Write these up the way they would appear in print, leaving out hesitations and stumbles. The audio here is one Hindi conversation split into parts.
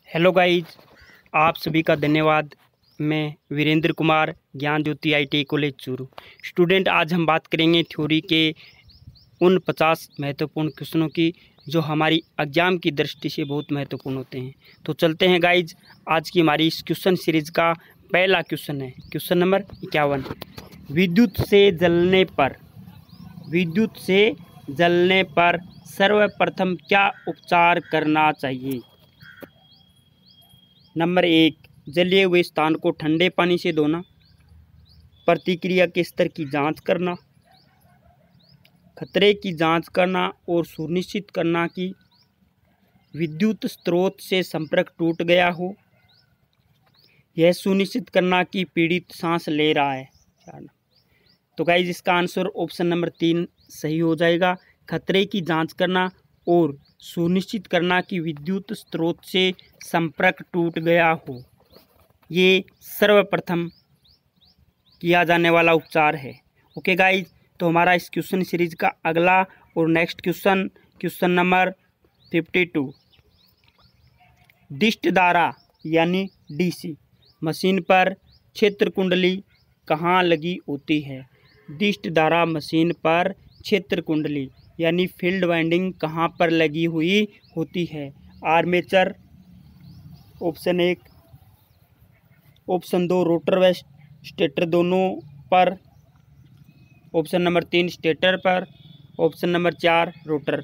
हेलो गाइज, आप सभी का धन्यवाद। मैं Virendra Kumar, Gyan Jyoti IT college Churu student. आज हम बात करेंगे थ्योरी के उन 50 महत्वपूर्ण क्वेश्चनों की जो हमारी एग्जाम की दृष्टि से बहुत महत्वपूर्ण होते हैं। तो चलते हैं गाइज, आज की हमारी इस क्वेश्चन सीरीज का पहला क्वेश्चन है क्वेश्चन नंबर 51। विद्युत से जलने पर सर्वप्रथम क्या उपचार करना चाहिए? नंबर 1, जले हुए स्थान को ठंडे पानी से धोना, प्रतिक्रिया के स्तर की जांच करना, खतरे की जांच करना और सुनिश्चित करना कि विद्युत स्रोत से संपर्क टूट गया हो, यह सुनिश्चित करना कि पीड़ित सांस ले रहा है। तो गाइज इसका आंसर ऑप्शन नंबर 3 सही हो जाएगा। खतरे की जांच करना और सुनिश्चित करना कि विद्युत स्रोत से संपर्क टूट गया हो, ये सर्वप्रथम किया जाने वाला उपचार है। ओके गाइज, तो हमारा इस क्वेश्चन सीरीज का अगला और नेक्स्ट क्वेश्चन नंबर 52। दिष्ट धारा यानी डीसी मशीन पर क्षेत्र कुंडली कहाँ लगी होती है? दिष्ट धारा मशीन पर क्षेत्र कुंडली यानी फील्ड वाइंडिंग कहाँ पर लगी हुई होती है? आर्मेचर, ऑप्शन 1, ऑप्शन 2 रोटर व स्टेटर दोनों पर, ऑप्शन नंबर 3 स्टेटर पर, ऑप्शन नंबर 4 रोटर।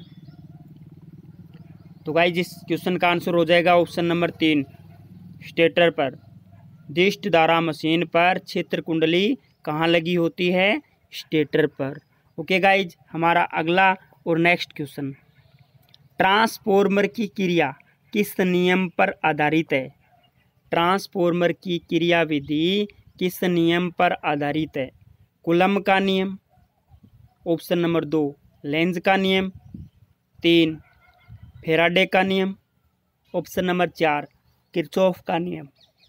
तो गाइस इस क्वेश्चन का आंसर हो जाएगा ऑप्शन नंबर 3 स्टेटर पर। दिष्ट धारा मशीन पर क्षेत्र कुंडली कहाँ लगी होती है? स्टेटर पर। ओके गाइज, हमारा अगला और नेक्स्ट क्वेश्चन, ट्रांसफॉर्मर की क्रिया किस नियम पर आधारित है? ट्रांसफॉर्मर की क्रियाविधि किस नियम पर आधारित है? कूलम का नियम, ऑप्शन नंबर 2 लेंज का नियम, 3 फैराडे का नियम, ऑप्शन नंबर 4 किरचॉफ का नियम।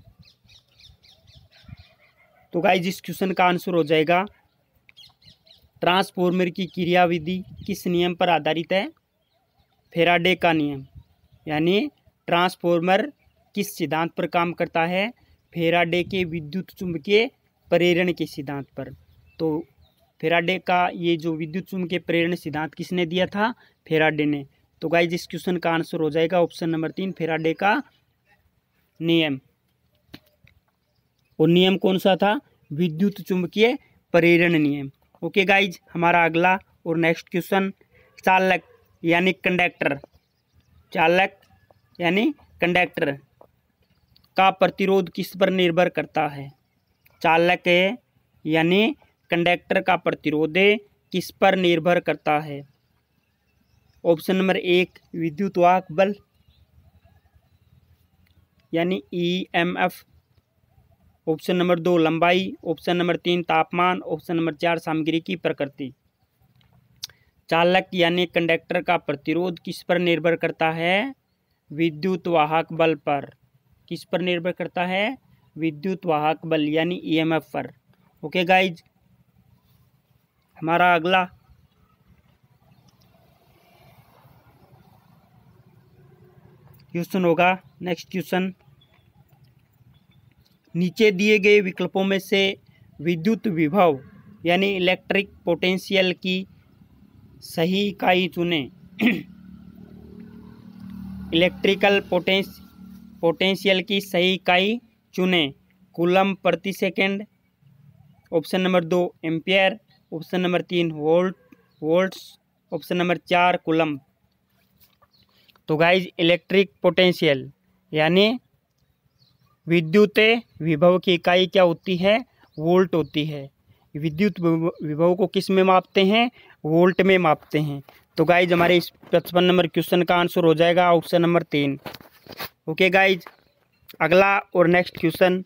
तो गाइज इस क्वेश्चन का आंसर हो जाएगा ट्रांसफॉर्मर की क्रियाविधि किस नियम पर आधारित है? फैराडे का नियम। यानी ट्रांसफॉर्मर किस सिद्धांत पर काम करता है? फैराडे के विद्युत चुंबकीय प्रेरण के सिद्धांत पर। तो फैराडे का ये जो विद्युत चुंबकीय प्रेरण सिद्धांत किसने दिया था? फैराडे ने। तो गाइज इस क्वेश्चन का आंसर हो जाएगा ऑप्शन नंबर 3 फैराडे का नियम। और नियम कौन सा था? विद्युत चुंबकीय प्रेरण नियम। ओके गाइज, हमारा अगला और नेक्स्ट क्वेश्चन, चालक यानी कंडक्टर का प्रतिरोध किस पर निर्भर करता है? चालक यानी कंडक्टर का प्रतिरोध किस पर निर्भर करता है? ऑप्शन नंबर 1 विद्युत वाहक बल यानी ईएमएफ, ऑप्शन नंबर 2 लंबाई, ऑप्शन नंबर 3 तापमान, ऑप्शन नंबर 4 सामग्री की प्रकृति। चालक यानी कंडक्टर का प्रतिरोध किस पर निर्भर करता है? विद्युत वाहक बल पर। किस पर निर्भर करता है? विद्युत वाहक बल यानी ईएमएफ पर। ओके गाइज, हमारा अगला क्वेश्चन होगा नेक्स्ट क्वेश्चन, नीचे दिए गए विकल्पों में से विद्युत विभव यानी इलेक्ट्रिक पोटेंशियल की सही इकाई चुनें। इलेक्ट्रिकल पोटेंशियल की सही इकाई चुनें। कूलम प्रति second, option number 2 ampere, option number 3 volts, option number 4 coulomb. तो गाइज इलेक्ट्रिक पोटेंशियल यानी विद्युत विभव की इकाई क्या होती है? वोल्ट होती है। विद्युत विभव को किस में मापते हैं? वोल्ट में मापते हैं। तो गाइज हमारे इस 55 नंबर क्वेश्चन का आंसर हो जाएगा ऑप्शन नंबर 3। ओके गाइज, अगला और नेक्स्ट क्वेश्चन,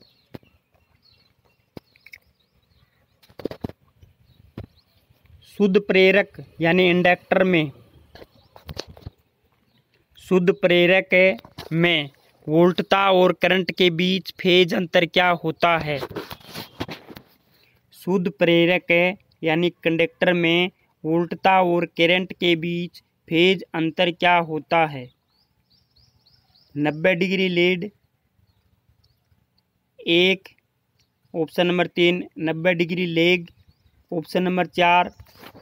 शुद्ध प्रेरक यानी इंडक्टर में वोल्टता और करंट के बीच फेज अंतर क्या होता है? शुद्ध प्रेरक यानी कंडक्टर में वोल्टता और करंट के बीच फेज अंतर क्या होता है? 90 degree lead 1, option number 3 90 degree lag, option number 4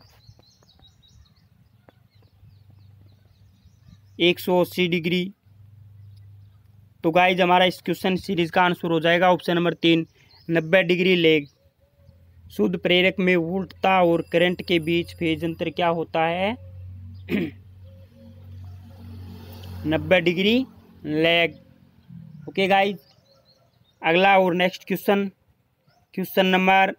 180 degree. तो गाइज हमारा इस क्वेश्चन सीरीज का आंसर हो जाएगा ऑप्शन नंबर 3 90 डिग्री लेग। शुद्ध प्रेरक में वोल्टता और करंट के बीच फेज अंतर क्या होता है? 90 डिग्री लेग। ओके गाइज, अगला और नेक्स्ट क्वेश्चन नंबर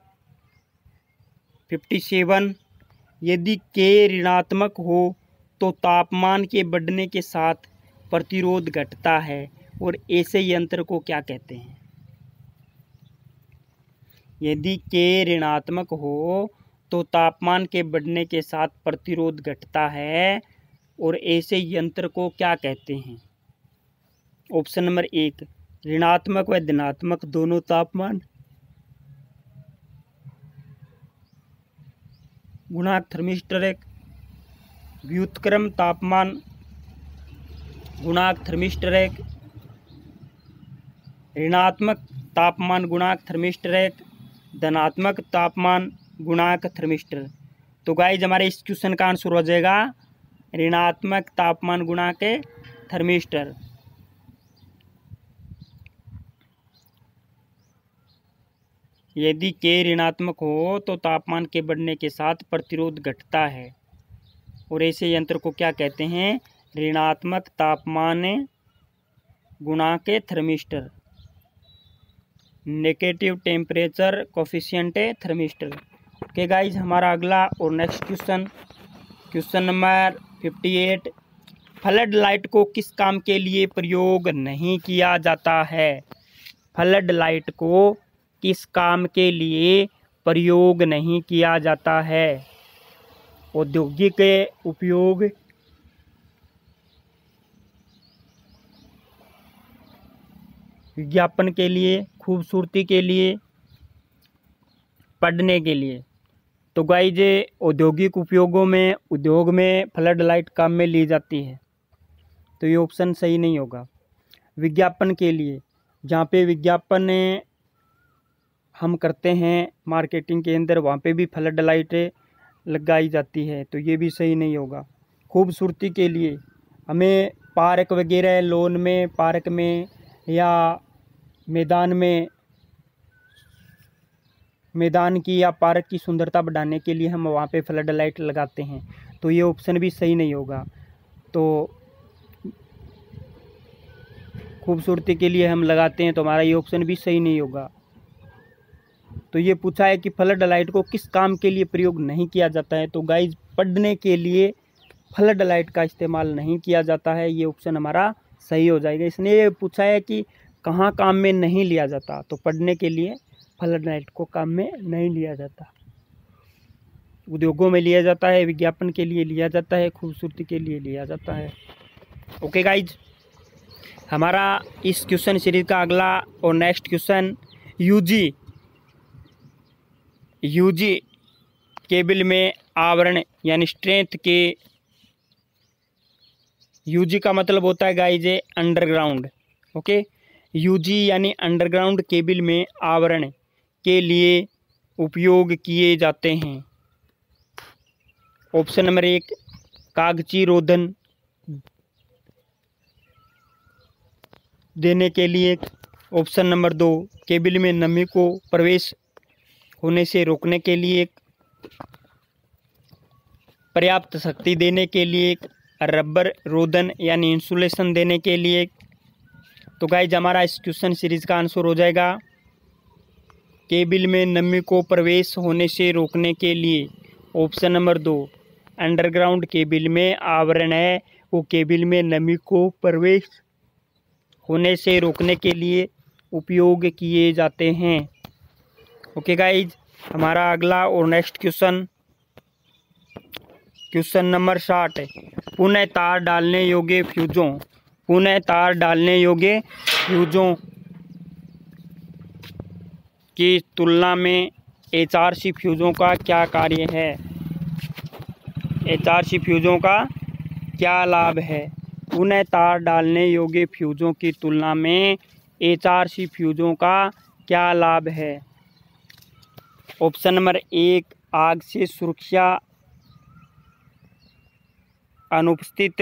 57। यदि के ऋणात्मक हो तो तापमान के बढ़ने के साथ प्रतिरोध घटता है और ऐसे यंत्र को क्या कहते हैं? यदि के ऋणात्मक हो तो तापमान के बढ़ने के साथ प्रतिरोध घटता है और ऐसे यंत्र को क्या कहते हैं? ऑप्शन नंबर 1 ऋणात्मक व धनात्मक दोनों तापमान गुणांक थर्मिस्टर। एक व्युत्क्रम तापमान गुणांक थर्मिस्टर। एक ऋणात्मक तापमान गुणांक थर्मिस्टर। एक धनात्मक तापमान गुणांक थर्मिस्टर। तो गाइज हमारे इस क्वेश्चन का आंसर हो जाएगा ऋणात्मक तापमान गुणांक थर्मिस्टर। यदि के ऋणात्मक हो तो तापमान के बढ़ने के साथ प्रतिरोध घटता है और ऐसे यंत्र को क्या कहते हैं? ऋणात्मक तापमान गुणांक thermistor. Negative temperature coefficient thermistor. Okay guys, हमारा अगला और next question number 58। Flood light को किस काम के लिए प्रयोग नहीं किया जाता है? फ्लड लाइट को किस काम के लिए प्रयोग नहीं किया जाता है? औद्योगिक उपयोग, विज्ञापन के लिए, खूबसूरती के लिए, पढ़ने के लिए। तो गाइज औद्योगिक उपयोगों में उद्योग में फ्लड लाइट काम में ली जाती है, तो ये ऑप्शन सही नहीं होगा। विज्ञापन के लिए, जहाँ पे विज्ञापन हम करते हैं मार्केटिंग के अंदर, वहाँ पे भी फ्लड लाइट लगाई जाती है, तो ये भी सही नहीं होगा। खूबसूरती के लिए, हमें पार्क वगैरह, लॉन में, पार्क में या मैदान की या पार्क की सुंदरता बढ़ाने के लिए हम वहाँ पे फ्लड लाइट लगाते हैं, तो ये ऑप्शन भी सही नहीं होगा। तो खूबसूरती के लिए हम लगाते हैं, तो हमारा ये ऑप्शन भी सही नहीं होगा। तो ये पूछा है कि फ्लड लाइट को किस काम के लिए प्रयोग नहीं किया जाता है? तो गाइज पढ़ने के लिए फ्लड लाइट का इस्तेमाल नहीं किया जाता है, ये ऑप्शन हमारा सही हो जाएगा। इसने ये पूछा है कि कहाँ काम में नहीं लिया जाता, तो पढ़ने के लिए फ्लड लाइट को काम में नहीं लिया जाता। उद्योगों में लिया जाता है, विज्ञापन के लिए लिया जाता है, खूबसूरती के लिए लिया जाता है। ओके गाइज, हमारा इस क्वेश्चन सीरीज का अगला और नेक्स्ट क्वेश्चन यूजी केबल में आवरण यानी स्ट्रेंथ के, यूजी का मतलब होता है गाइज अंडरग्राउंड। ओके, यूजी यानी अंडरग्राउंड केबल में आवरण के लिए उपयोग किए जाते हैं। ऑप्शन नंबर 1 कागजी रोधन देने के लिए। ऑप्शन नंबर 2 केबल में नमी को प्रवेश होने से रोकने के लिए, पर्याप्त शक्ति देने के लिए, रबर रोधन यानी इंसुलेशन देने के लिए। तो गाइज हमारा इस क्वेश्चन सीरीज का आंसर हो जाएगा केबल में नमी को प्रवेश होने से रोकने के लिए। ऑप्शन नंबर 2 अंडरग्राउंड केबल में आवरण है, वो केबल में नमी को प्रवेश होने से रोकने के लिए उपयोग किए जाते हैं। ओके गाइज, हमारा अगला और नेक्स्ट क्वेश्चन नंबर 60। पुनः तार डालने योग्य फ्यूजों की तुलना में एचआरसी फ्यूजों का क्या कार्य है? एचआरसी फ्यूजों का क्या लाभ है? पुनः तार डालने योग्य फ्यूज़ों की तुलना में HRC फ्यूज़ों का क्या लाभ है? ऑप्शन नंबर 1, आग से सुरक्षा अनुपस्थित,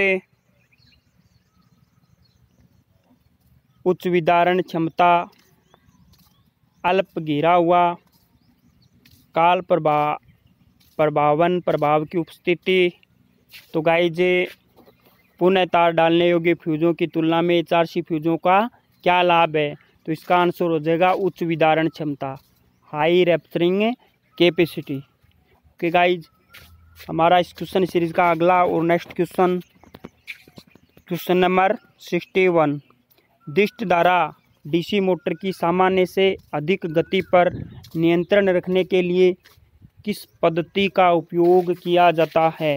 उच्च विदारण क्षमता, अल्प घिरा हुआ, काल प्रभावन प्रभाव की उपस्थिति। तो गाइज पुनः तार डालने योग्य फ्यूज़ों की तुलना में HRC फ्यूज़ों का क्या लाभ है? तो इसका आंसर हो जाएगा उच्च विदारण क्षमता, high rupturing capacity. Okay guys, हमारा इस क्वेश्चन सीरीज का अगला और नेक्स्ट क्वेश्चन नंबर 61। दिष्ट धारा DC मोटर की सामान्य से अधिक गति पर नियंत्रण रखने के लिए किस पद्धति का उपयोग किया जाता है?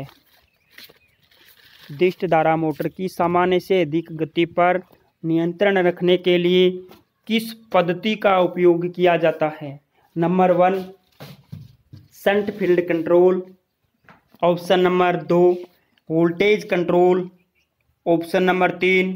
दिष्ट धारा मोटर की सामान्य से अधिक गति पर नियंत्रण रखने के लिए किस पद्धति का उपयोग किया जाता है? Number 1, shunt field control. Option number 2, voltage control. Option number 3,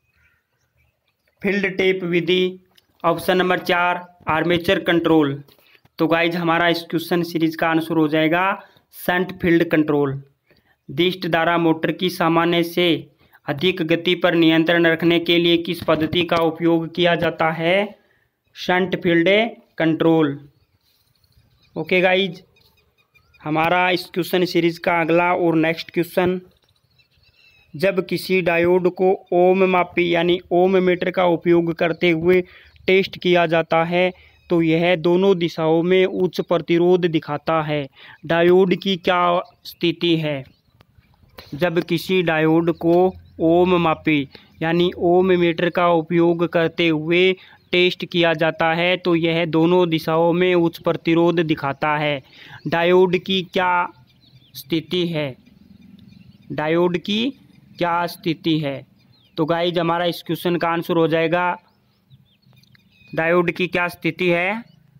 field tape विधि। Option number 4, armature control. तो गाइज हमारा इस क्वेश्चन सीरीज का आंसर हो जाएगा शंट फील्ड कंट्रोल। दिष्ट धारा मोटर की सामान्य से अधिक गति पर नियंत्रण रखने के लिए किस पद्धति का उपयोग किया जाता है? Shunt field control. Okay guys, हमारा इस क्वेश्चन सीरीज का अगला और नेक्स्ट क्वेश्चन। जब किसी डायोड को ओम मापी यानी ओम मीटर का उपयोग करते हुए टेस्ट किया जाता है तो यह दोनों दिशाओं में उच्च प्रतिरोध दिखाता है। डायोड की क्या स्थिति है? जब किसी डायोड को ओम मापी यानी ओम मीटर का उपयोग करते हुए टेस्ट किया जाता है तो यह दोनों दिशाओं में उच्च प्रतिरोध दिखाता है। डायोड की क्या स्थिति है? डायोड की क्या स्थिति है? तो गाइज हमारा इस क्वेश्चन का आंसर हो जाएगा डायोड की क्या स्थिति है।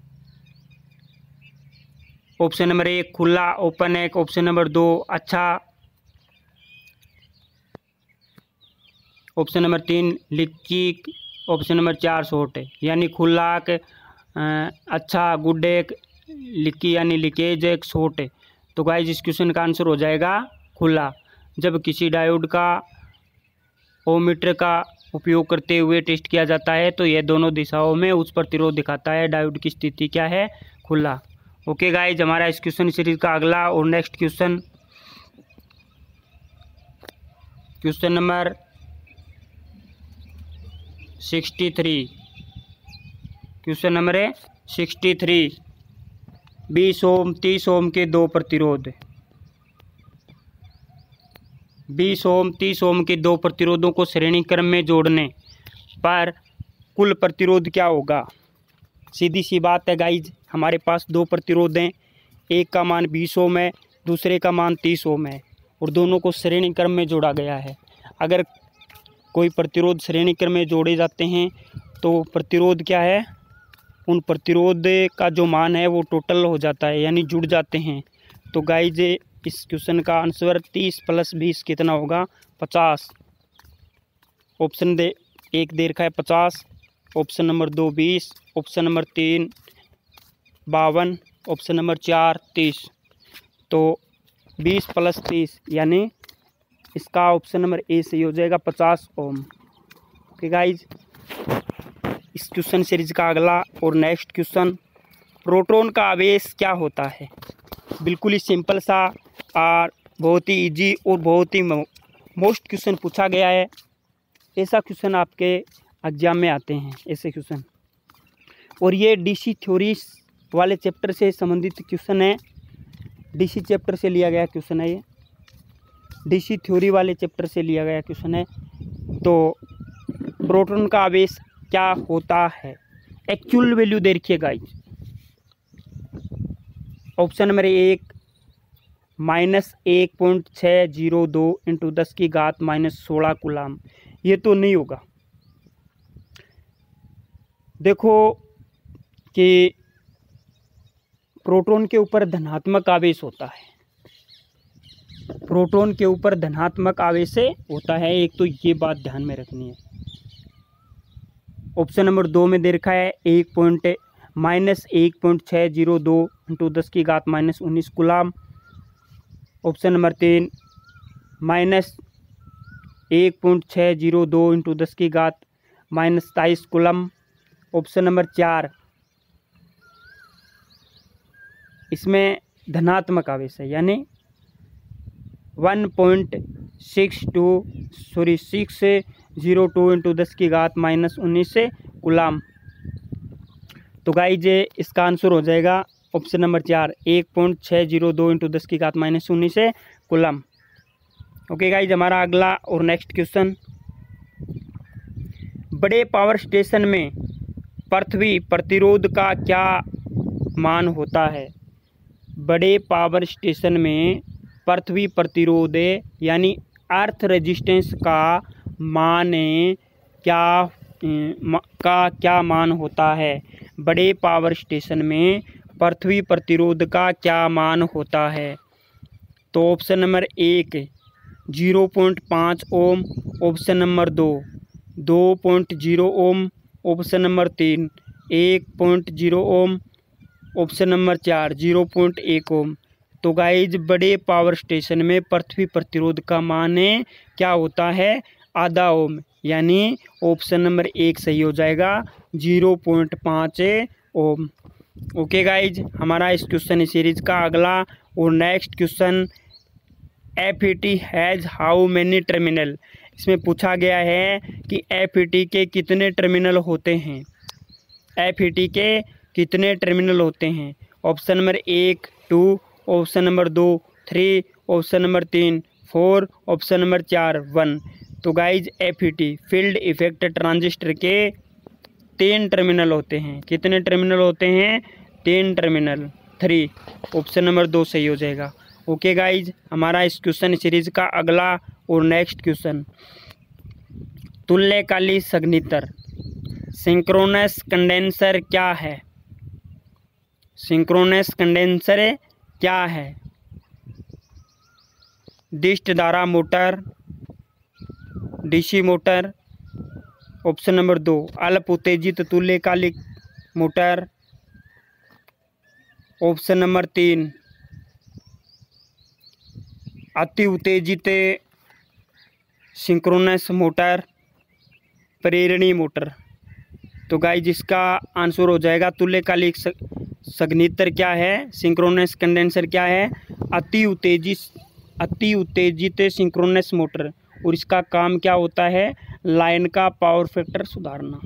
ऑप्शन नंबर 1 खुला ओपन है, ऑप्शन नंबर 2 अच्छा, option number 3 leaky, option number 4 short है। यानी खुला अच्छा, गुड एक, लीकी यानी लीकेज एक, शॉर्ट है। तो गाइज इस क्वेश्चन का आंसर हो जाएगा खुला। जब किसी डायोड का ओम मीटर का उपयोग करते हुए टेस्ट किया जाता है तो यह दोनों दिशाओं में उच्च प्रतिरोध दिखाता है। डायोड की स्थिति क्या है? खुला। ओके गाइज, हमारा इस क्वेश्चन सीरीज का अगला और next question number 63। Question number 63, 20 ohm 30 ohm के दो प्रतिरोध। 20 ओम 30 ओम के दो प्रतिरोधों को श्रेणी क्रम में जोड़ने पर कुल प्रतिरोध क्या होगा? सीधी सी बात है गाइज, हमारे पास दो प्रतिरोध हैं, एक का मान 20 ओम है, दूसरे का मान 30 ओम है और दोनों को श्रेणी क्रम में जोड़ा गया है। अगर कोई प्रतिरोध श्रेणी क्रम में जोड़े जाते हैं तो प्रतिरोध क्या है? उन प्रतिरोध का जो मान है वो टोटल हो जाता है यानी जुड़ जाते हैं। तो गाइज इस क्वेश्चन का आंसर 30 + 20 कितना होगा? 50। ऑप्शन 1 दे रखा है 50, option number 2 20, option number 3 52, option number 4 30। तो 20 + 30 यानी इसका ऑप्शन नंबर ए सही हो जाएगा 50 ओम। ओके गाइज, इस क्वेश्चन सीरीज का अगला और नेक्स्ट क्वेश्चन, प्रोटॉन का आवेश क्या होता है? बिल्कुल ही सिंपल सा और बहुत ही इजी और बहुत ही मोस्ट क्वेश्चन पूछा गया है। ऐसा क्वेश्चन आपके एग्जाम में आते हैं, ऐसे क्वेश्चन। और ये डीसी थ्योरीज वाले चैप्टर से संबंधित क्वेश्चन है, डीसी चैप्टर से लिया गया क्वेश्चन है, ये डीसी थ्योरी वाले चैप्टर से लिया गया क्वेश्चन है। तो प्रोटॉन का आवेश क्या होता है? एक्चुअल वैल्यू दे रखिए गाइज। Option number 1 -1.602 × 10⁻⁻16 coulomb. ये तो नहीं होगा। देखो कि प्रोटॉन के ऊपर धनात्मक आवेश होता है प्रोटॉन के ऊपर धनात्मक आवेश होता है। एक तो ये बात ध्यान में रखनी है। ऑप्शन नंबर 2 में दे रखा है -1.602 × 10⁻⁻19 coulomb. Option number 3 -1.602 × 10⁻⁻27 coulomb. Option number 4 इसमें धनात्मक आवेश है, यानी 602 × 10⁻⁻19 कूलाम। तो गाइज इसका आंसर हो जाएगा option number 4 1.602 × 10⁻⁻19 coulomb. Okay guys, हमारा अगला और नेक्स्ट क्वेश्चन, बड़े पावर स्टेशन में पृथ्वी प्रतिरोध का क्या मान होता है? बड़े पावर स्टेशन में पृथ्वी प्रतिरोध यानी अर्थ रेजिस्टेंस का मान क्या मान होता है? बड़े पावर स्टेशन में पृथ्वी प्रतिरोध का क्या मान होता है? तो option number 1 0.5 ohm, option number 2 2.0 ohm, option number 3 1.0 ohm, option number 4 0.1 ohm. तो गाइज बड़े पावर स्टेशन में पृथ्वी प्रतिरोध का मान क्या होता है? आधा ओम, यानी ऑप्शन नंबर 1 सही हो जाएगा 0.5 ओम। ओके गाइज, हमारा इस क्वेश्चन सीरीज का अगला और next question, FET has how many terminal. इसमें पूछा गया है कि FET के कितने टर्मिनल होते हैं? FET के कितने टर्मिनल होते हैं? Option number 1 2, option number 2 3, option number 3 4, option number 4 1। तो guys FET field effect transistor के 3 टर्मिनल होते हैं। कितने टर्मिनल होते हैं? 3 टर्मिनल, 3, ऑप्शन नंबर 2 सही हो जाएगा। ओके गाइज, हमारा इस क्वेश्चन सीरीज का अगला और नेक्स्ट क्वेश्चन, तुल्यकालिक संघनित्र सिंक्रोनस कंडेंसर क्या है? सिंक्रोनस कंडेंसर क्या है? डिस्ट धारा motor, DC motor, option number 2 अल्प उत्तेजित तुल्यकालिक मोटर, ऑप्शन नंबर 3 अति उत्तेजित सिंक्रोनस मोटर, प्रेरणी मोटर। तो गाइज इसका आंसर हो जाएगा तुल्यकालिक संघनित्र क्या है? सिंक्रोनस कंडेंसर क्या है? अति उत्तेजित सिंक्रोनस मोटर। और इसका काम क्या होता है? लाइन का पावर फैक्टर सुधारना।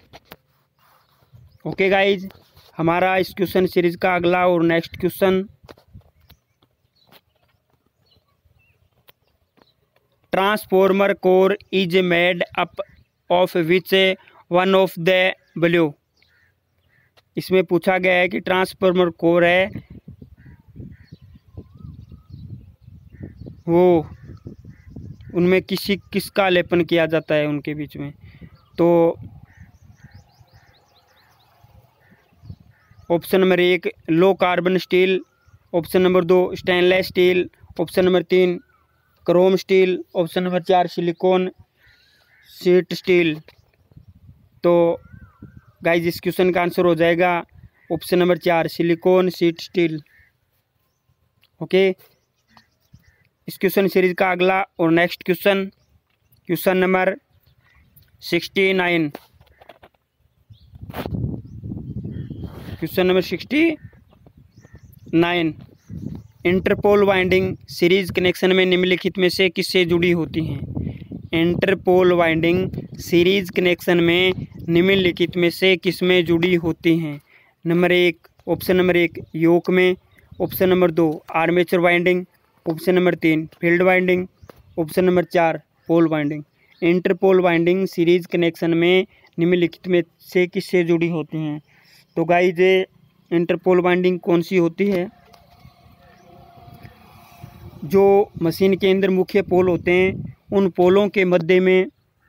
ओके गाइज, हमारा इस क्वेश्चन सीरीज का अगला और next question, transformer core is made up of which one of the below. इसमें पूछा गया है कि ट्रांसफॉर्मर कोर है वो उनमें किसका लेपन किया जाता है उनके बीच में? तो option number 1 low carbon steel, option number 2 stainless steel, option number 3 chrome steel, option number 4 silicon sheet steel. तो गाइज इस क्वेश्चन का आंसर हो जाएगा option number 4 silicon sheet steel. Okay, इस क्वेश्चन सीरीज का अगला और next question, question number 69, question number 69, interpole winding series connection में निम्नलिखित में से किससे जुड़ी होती हैं? इंटरपोल वाइंडिंग सीरीज कनेक्शन में निम्नलिखित में से किसमें जुड़ी होती हैं? नंबर 1, ऑप्शन नंबर 1 योक में, option number 2 armature winding, option number 3 field winding, option number 4 pole winding. Interpole winding series connection में निम्नलिखित में से किससे जुड़ी होती हैं? तो गाइज इंटरपोल वाइंडिंग कौन सी होती है? जो मशीन के अंदर मुख्य पोल होते हैं उन पोलों के मध्य में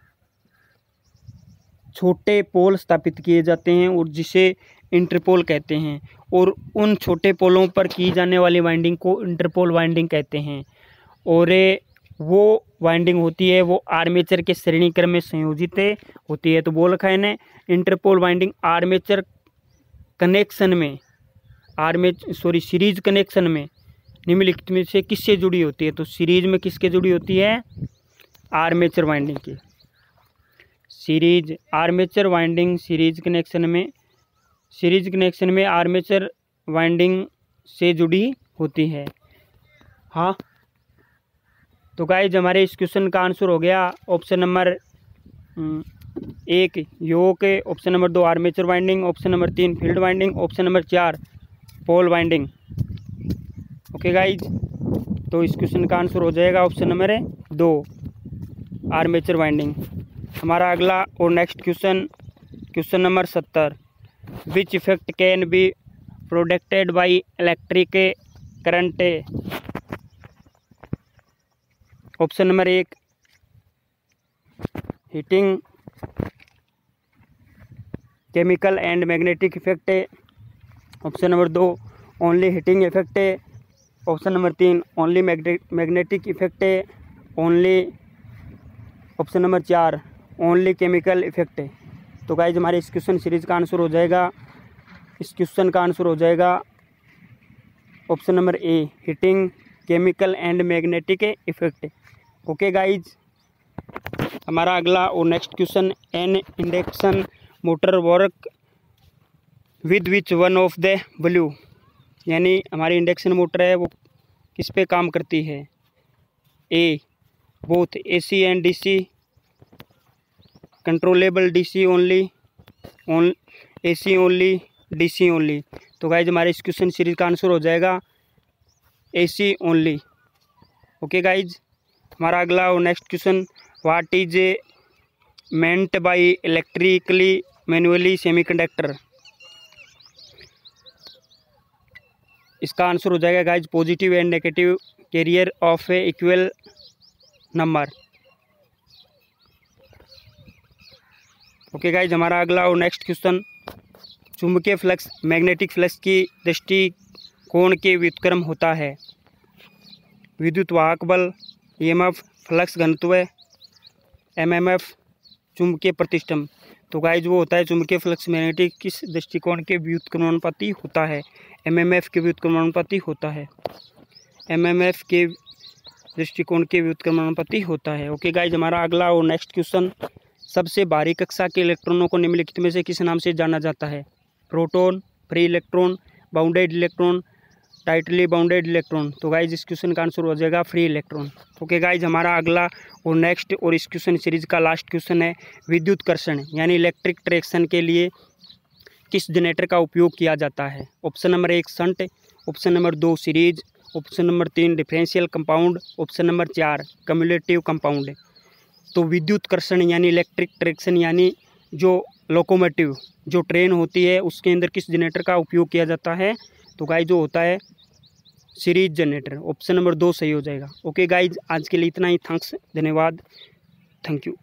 छोटे पोल स्थापित किए जाते हैं और जिसे इंटरपोल कहते हैं, और उन छोटे पोलों पर की जाने वाली वाइंडिंग को इंटरपोल वाइंडिंग कहते हैं। और वो वाइंडिंग होती है वो आर्मेचर के श्रेणी क्रम में संयोजित होती है। तो बोल रखा है ना, इंटरपोल वाइंडिंग आर्मेचर कनेक्शन में सीरीज कनेक्शन में निम्नलिखित में से किससे जुड़ी होती है। तो सीरीज में किसके जुड़ी होती है, आर्मेचर वाइंडिंग की। Series armature winding series connection में आर्मेचर वाइंडिंग से जुड़ी होती है। हाँ, तो गाइज हमारे इस क्वेश्चन का आंसर हो गया option number 1 yoke, option number 2 armature winding, option number 3 field winding, option number 4 pole winding. Okay guys, तो इस क्वेश्चन का आंसर हो जाएगा ऑप्शन नंबर 2 आर्मेचर वाइंडिंग। हमारा अगला और next question number 70, which effect can be produced by electric current. Option number 1 heating chemical and magnetic effect, option number 2 only heating effect, option number 3 only magnetic effect only, option number 4 only chemical effect. तो गाइज हमारे इस क्वेश्चन सीरीज का आंसर हो जाएगा, इस क्वेश्चन का आंसर हो जाएगा option number A heating chemical and magnetic effect. Okay guys, हमारा अगला और next question, an induction motor work with which one of the blue, यानी हमारी इंडक्शन मोटर है वो किस पे काम करती है। A both AC and DC, controllable DC only, AC only, DC only. तो गाइज हमारे इस क्वेश्चन सीरीज का आंसर हो जाएगा AC ओनली। ओके गाइज, हमारा अगला और next question, what is meant by electrically manually semiconductor. इसका आंसर हो जाएगा guys positive and negative carrier of a equal number. Okay guys, हमारा अगला और नेक्स्ट क्वेश्चन, चुंबकीय फ्लक्स मैग्नेटिक फ्लक्स की दृष्टिकोण के व्युत्क्रम होता है। विद्युत वाहक बल, EMF फ्लक्स घनत्व, MMF चुंबकीय प्रतिष्ठम। तो गाइज वो होता है चुंबकीय फ्लक्स मैग्नेटिक किस दृष्टिकोण के व्युत्क्रमानुपाती होता है, MMF के व्युत्क्रमानुपाती होता है, MMF के दृष्टिकोण के व्युत्क्रमानुपाती होता है। ओके गाइज, हमारा अगला और नेक्स्ट क्वेश्चन, सबसे भारी कक्षा के इलेक्ट्रॉनों को निम्नलिखित में से किस नाम से जाना जाता है। Proton, free electron, bounded electron, tightly bounded electron. तो गाइज इस क्वेश्चन का आंसर हो जाएगा फ्री इलेक्ट्रॉन। ओके गाइज, हमारा अगला और नेक्स्ट और इस क्वेश्चन सीरीज का लास्ट क्वेश्चन है, विद्युत कर्षण यानी इलेक्ट्रिक ट्रैक्शन के लिए किस जनरेटर का उपयोग किया जाता है। Option number 1 shunt, option number 2 series, option number 3 differential compound, option number 4 cumulative compound. तो विद्युत कर्षण यानी इलेक्ट्रिक ट्रैक्शन यानी जो लोकोमोटिव जो ट्रेन होती है उसके अंदर किस जनरेटर का उपयोग किया जाता है। तो गाइज जो होता है सीरीज जनरेटर, ऑप्शन नंबर 2 सही हो जाएगा। ओके गाइज, आज के लिए इतना ही। थैंक्स, धन्यवाद, थैंक यू।